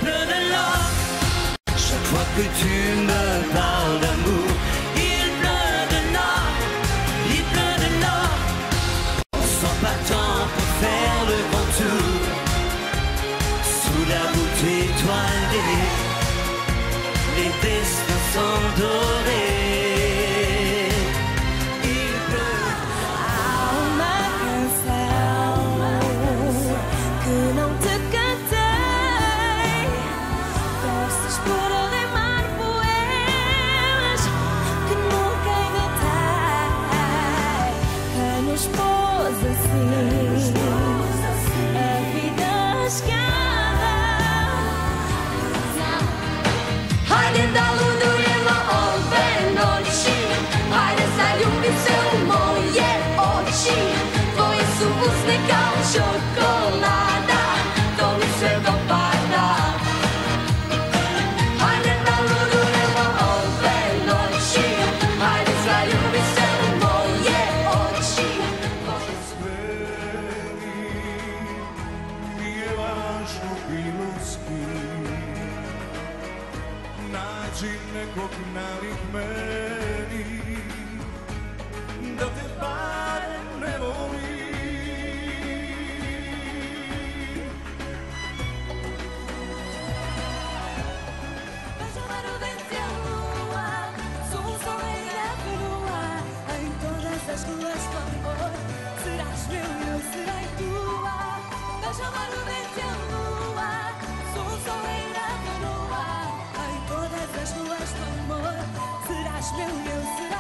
pleut de l'or. Chaque fois que tu me parles d'amour, il pleut de l'or, il pleut de l'or. On sent pas tant pour faire le grand tour. Sous la voûte étoilée, les destins sont dorés. Ciocolata, come se dopada. Hajde da ludujemo ove noći, hajde zaljubit se u moje oči. Sveni, nije važno bilo s kim. Nađi nekog nalik meni, da te barem ne volim. Serás meu, eu serei